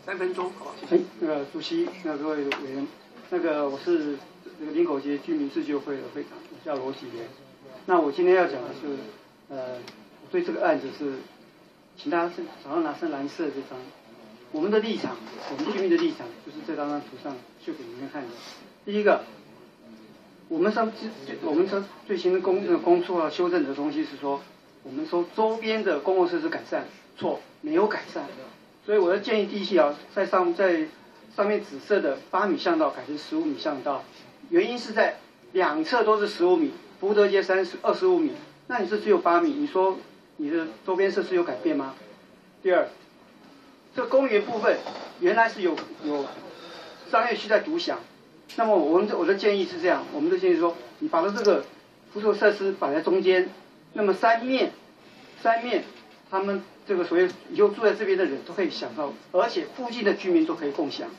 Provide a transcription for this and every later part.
3分钟，好吧？谢谢。 那个主席，各位委员，我是这个林口街居民自救会的会长，我叫罗启源。那我今天要讲的是，我对这个案子是，请大家手上拿上蓝色的这张，我们的立场，我们居民的立场，就是这张图上秀给你们看的。第一个，我们最新的工作修正的东西是说，我们说周边的公共设施改善，错，没有改善。所以我的建议第一条，在上面紫色的8米巷道改成15米巷道，原因是在两侧都是15米，福德街25米，那你是只有8米，你说你的周边设施有改变吗？第二，这公园部分原来是有商业区在独享，那么我的建议是这样，我们的建议是说，你把这个附属设施摆在中间，那么三面他们这个所谓以后住在这边的人都可以享到，而且附近的居民都可以共享。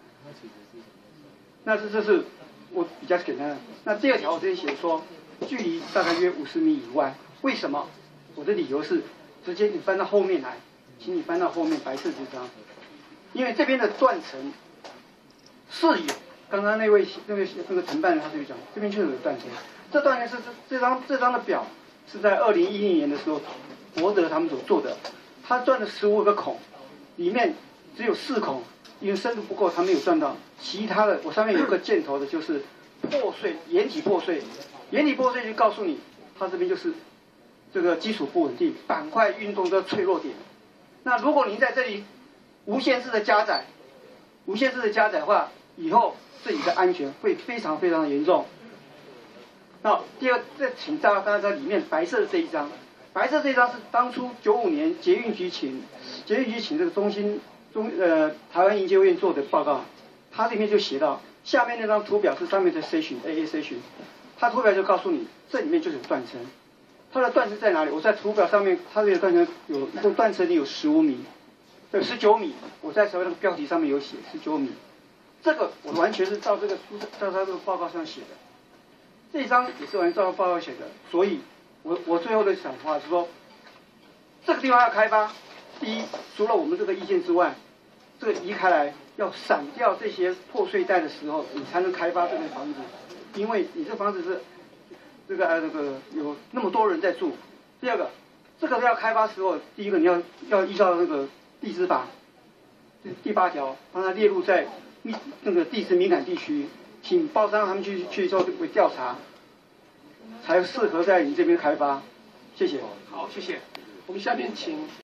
那这是我比较简单的。那第二条我这里写说，距离大概约50米以外。为什么？我的理由是，直接你翻到后面来，请你翻到后面白色这张，因为这边的断层是有，刚刚那位承办人他就讲，这边确实有断层。这断层是这张的表是在2010年的时候。博德他们所做的，他钻了15个孔，里面只有4孔，因为深度不够，他没有钻到。其他的，我上面有个箭头的，就是破碎，岩体破碎，岩体破碎就告诉你，它这边就是这个基础不稳定，板块运动的脆弱点。那如果您在这里无限制的加载的话，以后这里的安全会非常非常的严重。那第二，请大家在里面白色的这一张。白色这张是当初95年捷运局请这个台湾营救院做的报告，它里面就写到，下面那张图表是上面的 AA section， 它图表就告诉你，这里面就是有断层，它的断层在哪里？我在图表上面，它这个断层一个断层里有15米，对，19米，我在所谓那个标题上面有写19米，这个我完全是照它这个报告上写的，这一张也是完全照报告写的，所以。我最后的想法是说，这个地方要开发，第一，除了我们这个意见之外，这个移开来要闪掉这些破碎带的时候，你才能开发这个房子，因为你这房子是这个有那么多人在住。第二个，这个要开发时候，第一个你要依照那个地质法第8条，帮它列入在那个地质敏感地区，请包商他们去做调查。才适合在你这边开发，谢谢。 好，谢谢。我们下面请。